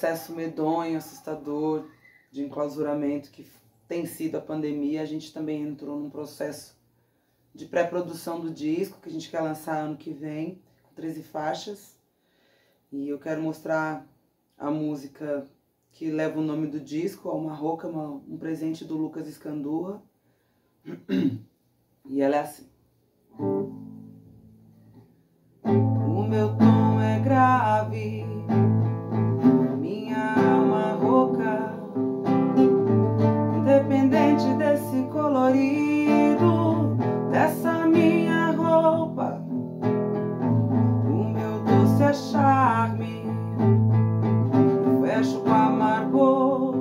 processo medonho, assustador, de enclausuramento que tem sido a pandemia, a gente também entrou num processo de pré-produção do disco, que a gente quer lançar ano que vem, com 13 faixas. E eu quero mostrar a música que leva o nome do disco, Alma Rouca, um presente do Lucas Escandurra. E ela é assim. O meu tom é grave, minha alma rouca, independente desse colorido, dessa minha roupa. O meu doce é charme, fecho com amargor.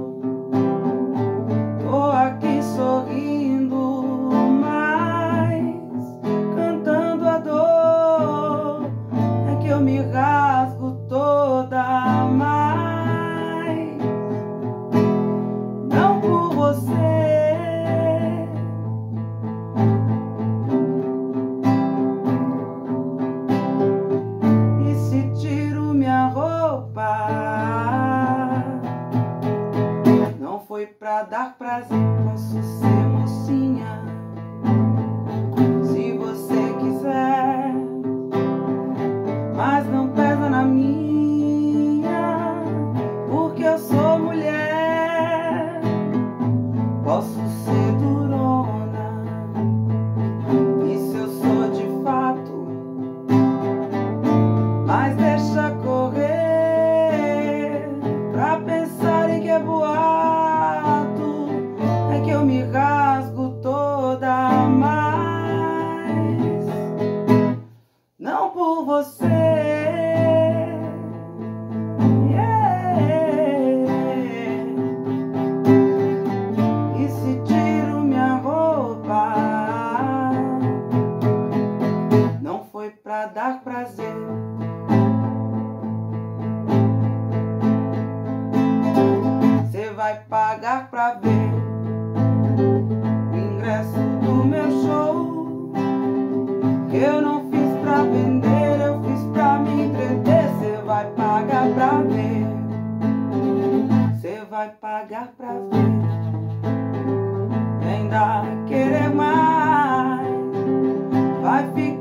Tô aqui sorrindo, mas cantando a dor. É que eu me rasgo toda, mas não por você. E se tiro minha roupa, não foi pra dar prazer, posso ser mocinha, se você quiser, mas não pesa na minha, porque eu sou mulher. Posso ser durona, isso eu sou de fato, mas deixa correr pra pensar em que é boato. É que eu me rasgo toda, mas não por você. E se tiro minha roupa, não foi pra dar prazer. Cê vai pagar pra ver o ingresso do meu show, que eu não fiz pra vender, eu fiz pra me entreter. Cê vai pagar pra ver, cê vai pagar pra ver, ainda querer mais, vai ficar